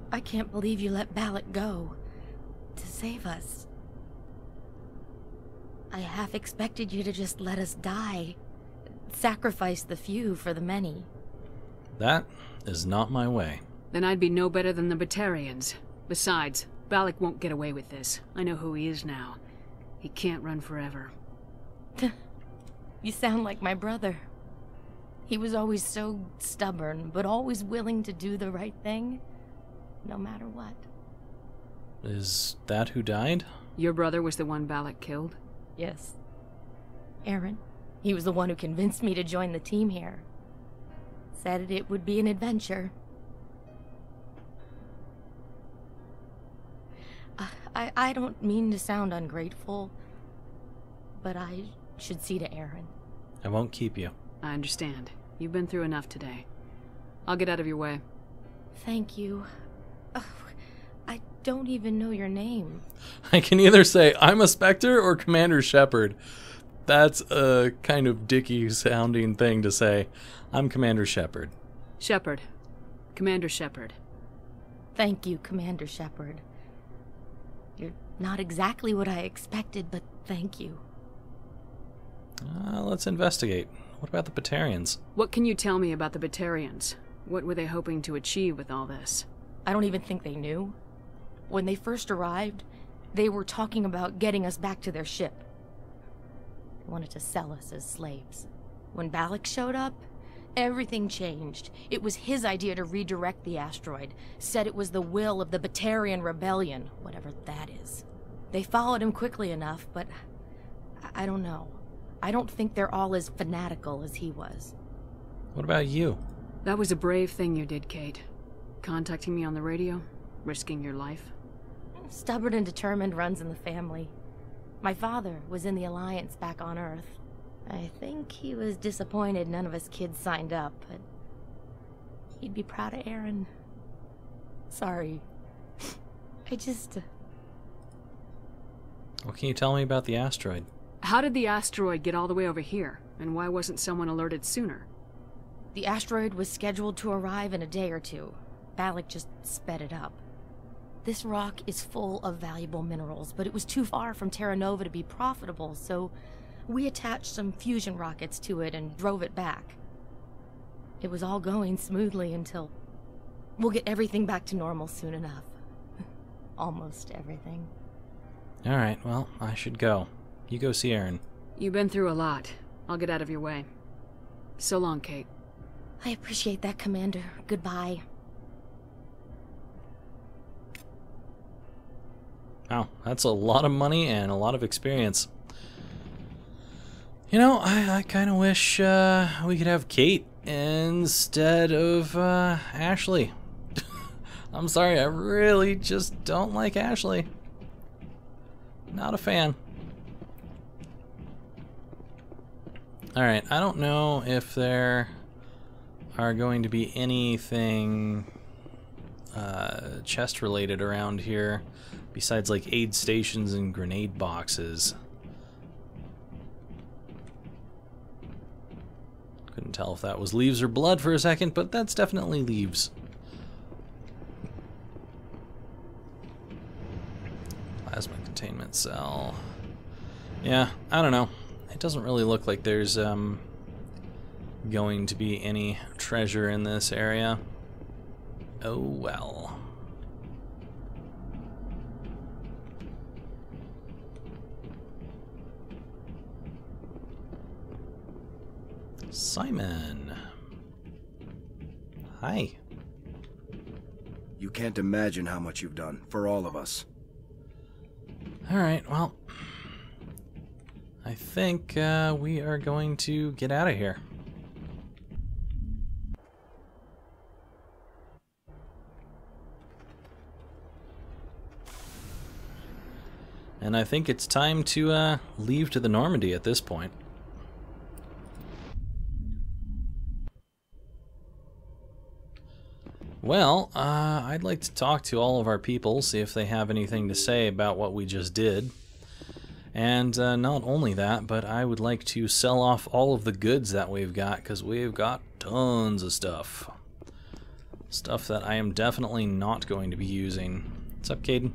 I can't believe you let Balak go. To save us. I half expected you to just let us die. Sacrifice the few for the many. That is not my way. Then I'd be no better than the Batarians. Besides, Balak won't get away with this. I know who he is now. He can't run forever. You sound like my brother. He was always so stubborn, but always willing to do the right thing, no matter what. Is that who died? Your brother was the one Balak killed? Yes. Aaron. He was the one who convinced me to join the team here. Said it would be an adventure. I don't mean to sound ungrateful, but I should see to Aaron. I won't keep you. I understand. You've been through enough today. I'll get out of your way. Thank you. Oh, I don't even know your name. I can either say I'm a Spectre or Commander Shepard. That's a kind of dicky sounding thing to say. I'm Commander Shepard. Shepard. Commander Shepard. Thank you, Commander Shepard. You're not exactly what I expected, but thank you. Let's investigate. What about the Batarians? What can you tell me about the Batarians? What were they hoping to achieve with all this? I don't even think they knew. When they first arrived, they were talking about getting us back to their ship. They wanted to sell us as slaves. When Balak showed up, everything changed. It was his idea to redirect the asteroid. Said it was the will of the Batarian Rebellion, whatever that is. They followed him quickly enough, but I don't know. I don't think they're all as fanatical as he was. What about you? That was a brave thing you did, Kate. Contacting me on the radio, risking your life. Stubborn and determined runs in the family. My father was in the Alliance back on Earth. I think he was disappointed none of us kids signed up, but he'd be proud of Aaron. Sorry. What can you tell me about the asteroid? How did the asteroid get all the way over here? And why wasn't someone alerted sooner? The asteroid was scheduled to arrive in a day or two. Balak just sped it up. This rock is full of valuable minerals, but it was too far from Terra Nova to be profitable, so we attached some fusion rockets to it and drove it back. It was all going smoothly until... We'll get everything back to normal soon enough. Almost everything. Alright, well, I should go. You go see Aaron. You've been through a lot. I'll get out of your way. So long, Kate. I appreciate that, Commander. Goodbye. Wow, that's a lot of money and a lot of experience. You know, I kind of wish we could have Kate instead of Ashley. I'm sorry, I really just don't like Ashley. Not a fan. Alright, I don't know if there are going to be anything chest related around here besides like aid stations and grenade boxes. Couldn't tell if that was leaves or blood for a second, but that's definitely leaves. Plasma containment cell. Yeah, I don't know. It doesn't really look like there's going to be any treasure in this area. Oh well. Simon. Hi. You can't imagine how much you've done for all of us. Alright, well, I think we are going to get out of here. And I think it's time to leave to the Normandy at this point. Well, I'd like to talk to all of our people, see if they have anything to say about what we just did. And not only that, but I would like to sell off all of the goods that we've got, because we've got tons of stuff. Stuff that I am definitely not going to be using. What's up, Caden?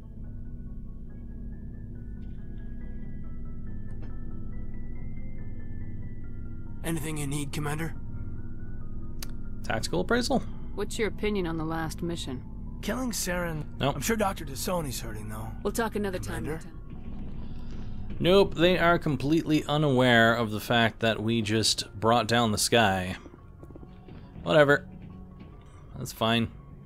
Anything you need, Commander? Tactical appraisal? What's your opinion on the last mission? Killing Saren... Nope. I'm sure Dr. T'Soni's hurting, though. We'll talk another time, Commander? Lieutenant. Nope, they are completely unaware of the fact that we just brought down the sky. Whatever. That's fine.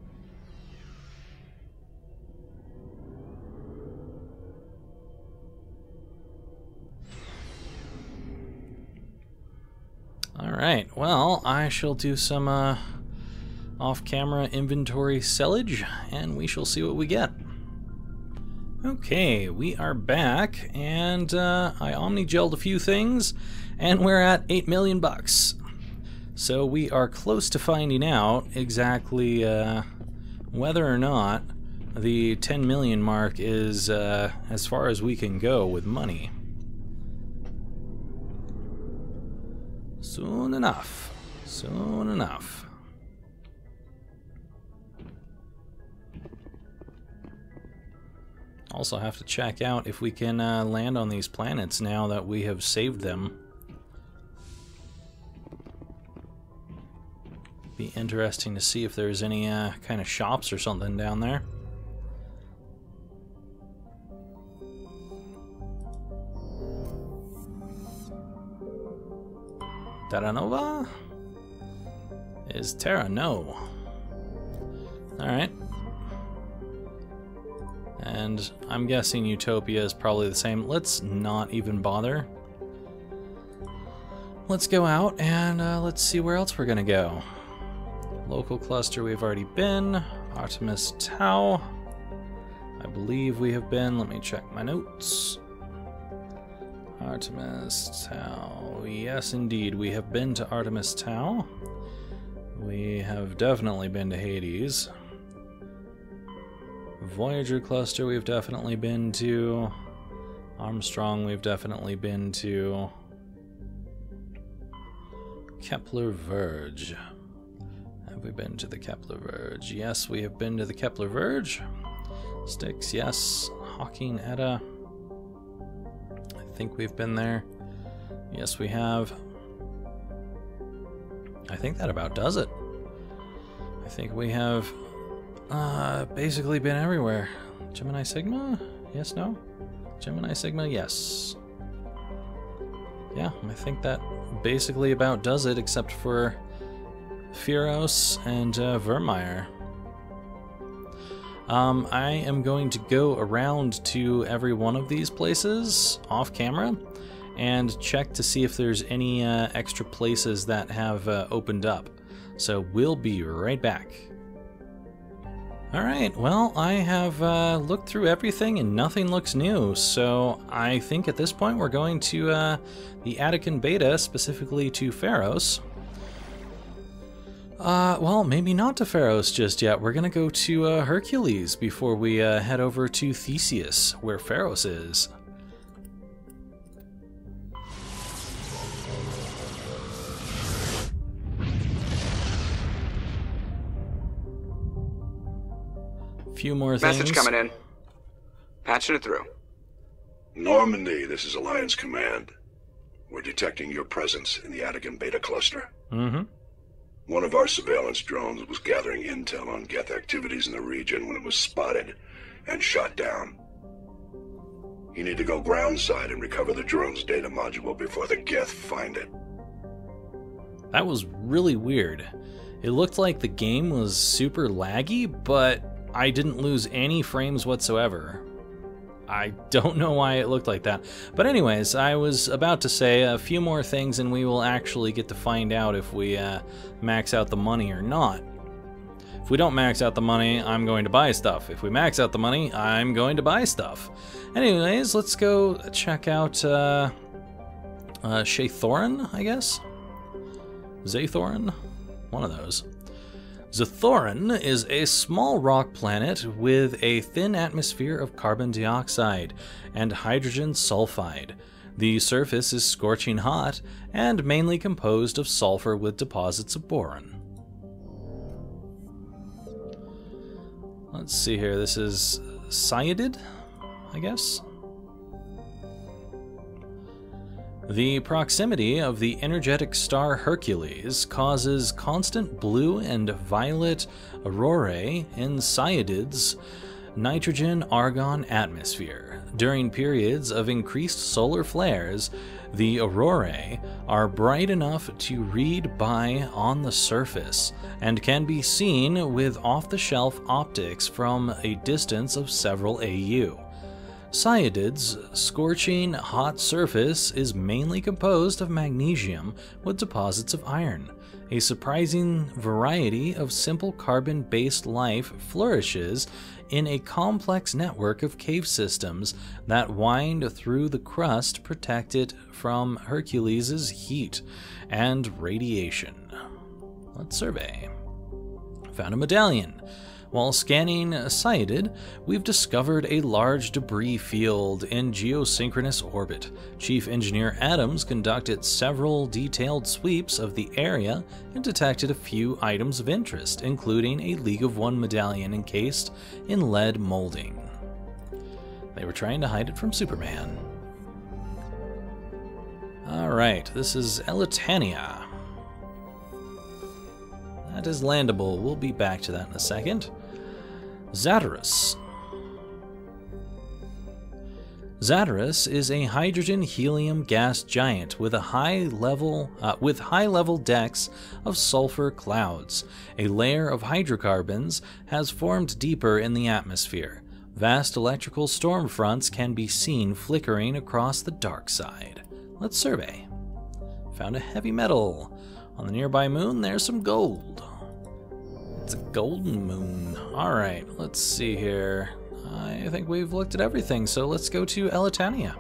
Alright, well, I shall do some off-camera inventory sellage, and we shall see what we get. Okay, we are back, and I omni-gelled a few things, and we're at 8 million bucks. So we are close to finding out exactly whether or not the 10 million mark is as far as we can go with money. Soon enough. Soon enough. Also have to check out if we can land on these planets now that we have saved them. Be interesting to see if there's any kind of shops or something down there. Terra Nova? Is Terra no? Alright. And I'm guessing Utopia is probably the same. Let's not even bother. Let's go out and let's see where else we're gonna go. Local cluster we've already been. Artemis Tau. I believe we have been. Let me check my notes. Artemis Tau. Yes, indeed. We have been to Artemis Tau. We have definitely been to Hades. Voyager cluster we've definitely been to. Armstrong we've definitely been to. Kepler Verge. Have we been to the Kepler Verge? Yes, we have been to the Kepler Verge. Styx, yes. Hawking Edda. I think we've been there. Yes, we have. I think that about does it. I think we have basically been everywhere. Gemini Sigma? Yes, no? Gemini Sigma, yes. Yeah, I think that basically about does it, except for Pharos and Vermeer. I am going to go around to every one of these places off camera and check to see if there's any extra places that have opened up. So we'll be right back. Alright, well, I have looked through everything and nothing looks new, so I think at this point we're going to the Attican Beta, specifically to Pharos. Well, maybe not to Pharos just yet. We're gonna go to Hercules before we head over to Theseus, where Pharos is. Few more things. Message coming in. Patching it through. Normandy, this is Alliance Command. We're detecting your presence in the Attican Beta cluster. Mm-hmm. One of our surveillance drones was gathering intel on Geth activities in the region when it was spotted and shot down. You need to go groundside and recover the drone's data module before the Geth find it. That was really weird. It looked like the game was super laggy, but I didn't lose any frames whatsoever. I don't know why it looked like that. But anyways, I was about to say a few more things and we will actually get to find out if we max out the money or not. If we don't max out the money, I'm going to buy stuff. If we max out the money, I'm going to buy stuff. Anyways, let's go check out Zaythoran, I guess? Zaythoran? One of those. Zaythoran is a small rock planet with a thin atmosphere of carbon dioxide and hydrogen sulfide. The surface is scorching hot and mainly composed of sulfur with deposits of boron. Let's see here. This is Sayadid, I guess. The proximity of the energetic star Hercules causes constant blue and violet aurorae in Sayadid's nitrogen-argon atmosphere. During periods of increased solar flares, the aurorae are bright enough to read by on the surface and can be seen with off-the-shelf optics from a distance of several AU. Sayadid's scorching hot surface is mainly composed of magnesium with deposits of iron. A surprising variety of simple carbon-based life flourishes in a complex network of cave systems that wind through the crust to protect it from Hercules' heat and radiation. Let's survey. Found a medallion. While scanning Sayadid, we've discovered a large debris field in geosynchronous orbit. Chief Engineer Adams conducted several detailed sweeps of the area and detected a few items of interest, including a League of One medallion encased in lead molding. They were trying to hide it from Superman. Alright, this is Elitania. That is landable. We'll be back to that in a second. Zatarus. Zatarus is a hydrogen-helium gas giant with high level decks of sulfur clouds. A layer of hydrocarbons has formed deeper in the atmosphere. Vast electrical storm fronts can be seen flickering across the dark side. Let's survey. Found a heavy metal. On the nearby moon, there's some gold. It's a golden moon. Alright, let's see here. I think we've looked at everything, so let's go to Elitania.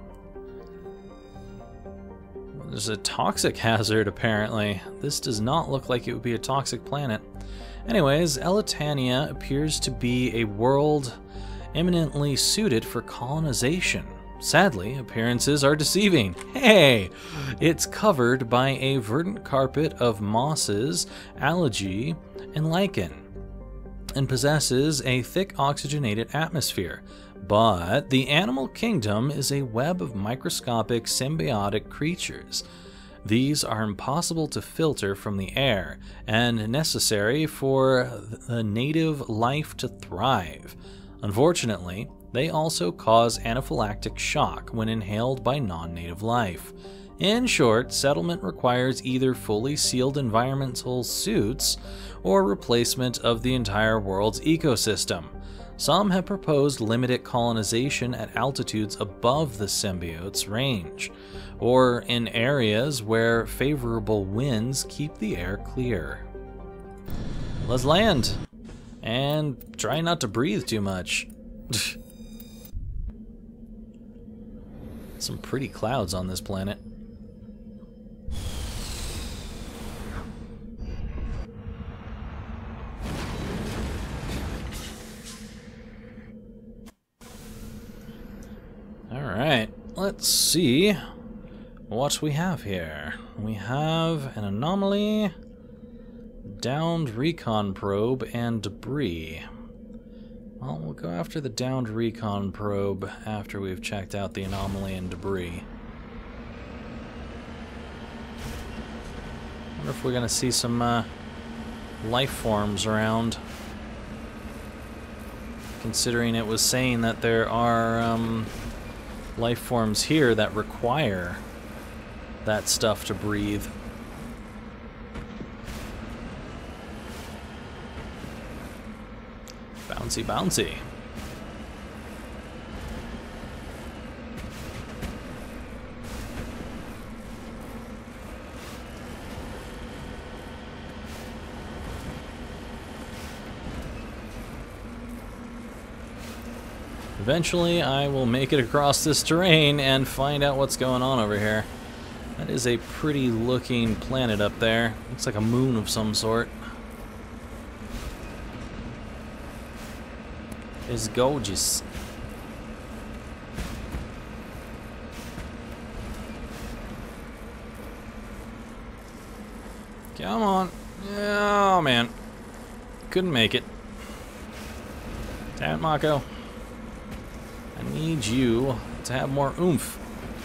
There's a toxic hazard, apparently. This does not look like it would be a toxic planet. Anyways, Elitania appears to be a world eminently suited for colonization. Sadly, appearances are deceiving. Hey! It's covered by a verdant carpet of mosses, algae, and lichen, and possesses a thick oxygenated atmosphere. But the animal kingdom is a web of microscopic symbiotic creatures. These are impossible to filter from the air, and necessary for the native life to thrive. Unfortunately, they also cause anaphylactic shock when inhaled by non-native life. In short, settlement requires either fully sealed environmental suits or replacement of the entire world's ecosystem. Some have proposed limited colonization at altitudes above the symbiote's range, or in areas where favorable winds keep the air clear. Let's land, and try not to breathe too much. Some pretty clouds on this planet. Alright, let's see what we have here. We have an anomaly, downed recon probe, and debris. Well, we'll go after the downed recon probe after we've checked out the anomaly and debris. Wonder if we're gonna see some life forms around. Considering it was saying that there are life forms here that require that stuff to breathe. Bouncy, bouncy. Eventually, I will make it across this terrain and find out what's going on over here. That is a pretty looking planet up there. Looks like a moon of some sort. It's gorgeous. Come on. Oh, man. Couldn't make it. Damn it, Mako. I need you to have more oomph.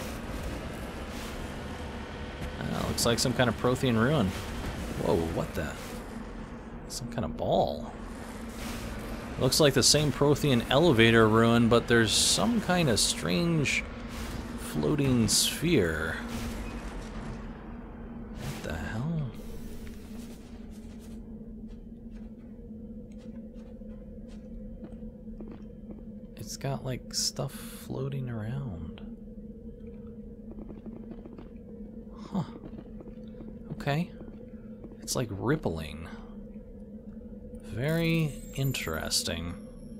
Looks like some kind of Prothean ruin. Whoa, what the? Some kind of ball. Looks like the same Prothean elevator ruin, but there's some kind of strange floating sphere. What the hell? It's got like stuff floating around. Huh. Okay. It's like rippling. Very interesting.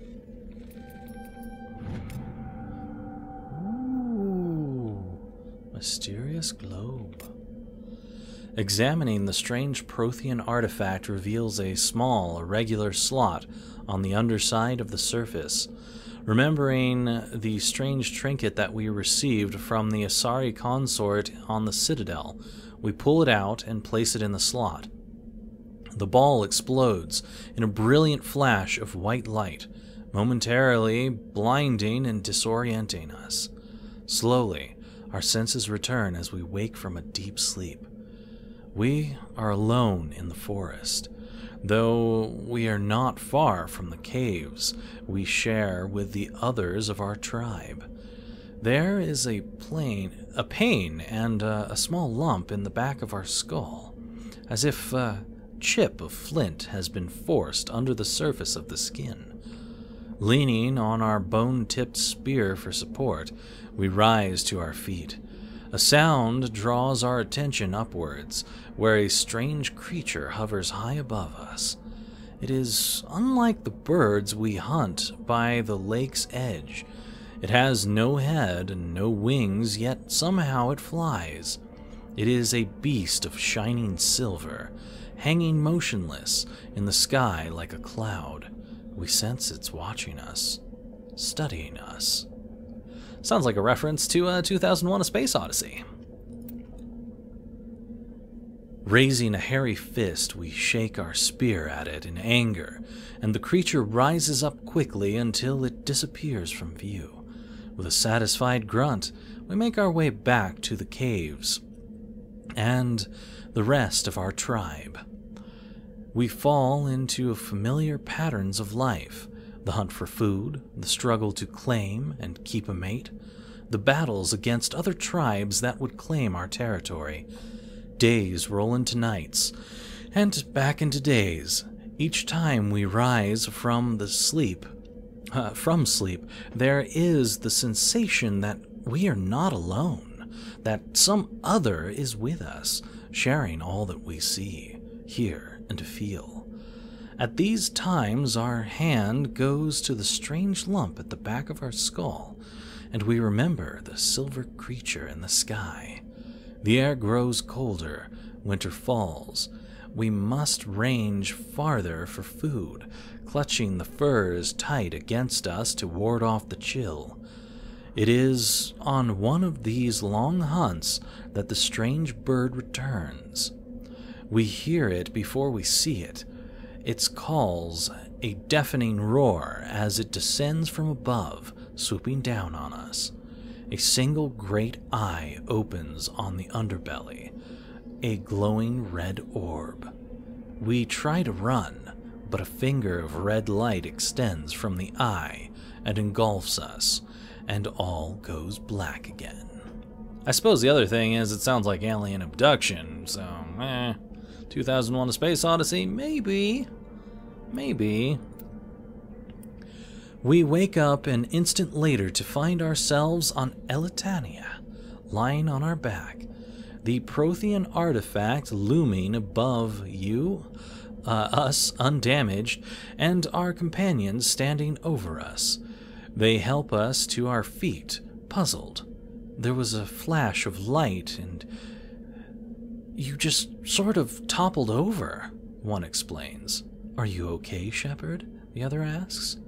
Ooh. Mysterious globe. Examining the strange Prothean artifact reveals a small, irregular slot on the underside of the surface. Remembering the strange trinket that we received from the Asari consort on the Citadel, we pull it out and place it in the slot. The ball explodes in a brilliant flash of white light, momentarily blinding and disorienting us. Slowly, our senses return as we wake from a deep sleep. We are alone in the forest, though we are not far from the caves we share with the others of our tribe. There is a pain and a small lump in the back of our skull, as if a chip of flint has been forced under the surface of the skin. Leaning on our bone-tipped spear for support, we rise to our feet. A sound draws our attention upwards, where a strange creature hovers high above us. It is unlike the birds we hunt by the lake's edge. It has no head and no wings, yet somehow it flies. It is a beast of shining silver, hanging motionless in the sky like a cloud. We sense it's watching us, studying us. Sounds like a reference to 2001: A Space Odyssey. Raising a hairy fist, we shake our spear at it in anger, and the creature rises up quickly until it disappears from view. With a satisfied grunt, we make our way back to the caves and the rest of our tribe. We fall into familiar patterns of life: the hunt for food, the struggle to claim and keep a mate, the battles against other tribes that would claim our territory. Days roll into nights, and back into days. Each time we rise from sleep, there is the sensation that we are not alone, that some other is with us, sharing all that we see, hear, and feel. At these times, our hand goes to the strange lump at the back of our skull, and we remember the silver creature in the sky. The air grows colder, winter falls. We must range farther for food, clutching the furs tight against us to ward off the chill. It is on one of these long hunts that the strange bird returns. We hear it before we see it. Its calls a deafening roar as it descends from above, swooping down on us. A single great eye opens on the underbelly, a glowing red orb. We try to run, but a finger of red light extends from the eye and engulfs us, and all goes black again. I suppose the other thing is it sounds like alien abduction, so 2001: A Space Odyssey, maybe. We wake up an instant later to find ourselves on Elitania, lying on our back, the Prothean artifact looming above us undamaged, and our companions standing over us. They help us to our feet, puzzled. There was a flash of light, and you just sort of toppled over, one explains. Are you okay, Shepard? The other asks.